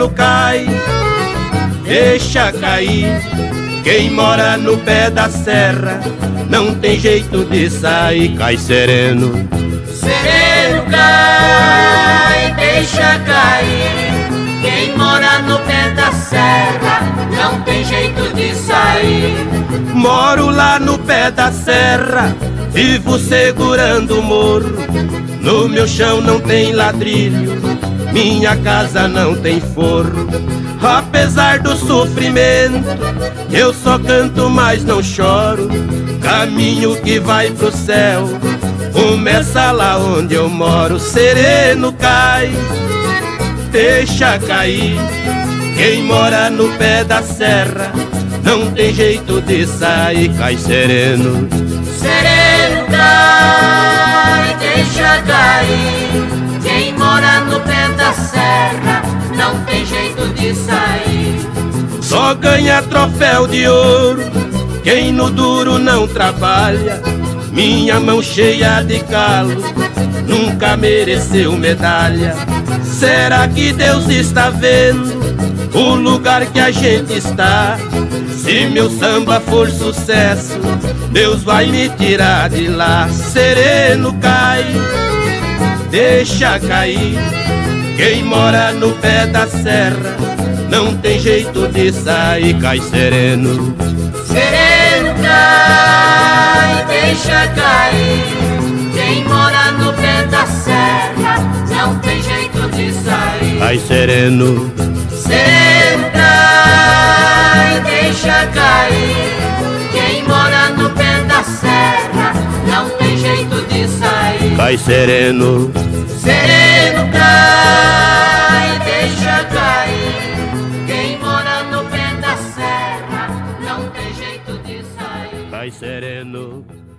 sereno cai, deixa cair. Quem mora no pé da serra não tem jeito de sair. Cai sereno, sereno cai, deixa cair. Quem mora no pé da serra não tem jeito de sair. Moro lá no pé da serra, vivo segurando o morro. No meu chão não tem ladrilho, minha casa não tem forro. Apesar do sofrimento, eu só canto, mas não choro. Caminho que vai pro céu começa lá onde eu moro. Sereno cai, deixa cair. Quem mora no pé da serra não tem jeito de sair. Cai sereno, sereno cai, deixa cair. Quem mora no pé da serra não tem jeito de sair. Só ganha troféu de ouro quem no duro não trabalha. Minha mão cheia de calo nunca mereceu medalha. Será que Deus está vendo o lugar que a gente está? Se meu samba for sucesso, Deus vai me tirar de lá. Sereno cai, deixa cair. Quem mora no pé da serra não tem jeito de sair. Cai sereno, sereno cai, deixa cair. Quem mora no pé da serra não tem jeito de sair. cai sereno, sereno cai, deixa cair. Quem mora no pé da serra não tem jeito de sair. cai sereno, sereno cai, deixa cair. Quem mora no pé da serra não tem jeito de sair. cai sereno.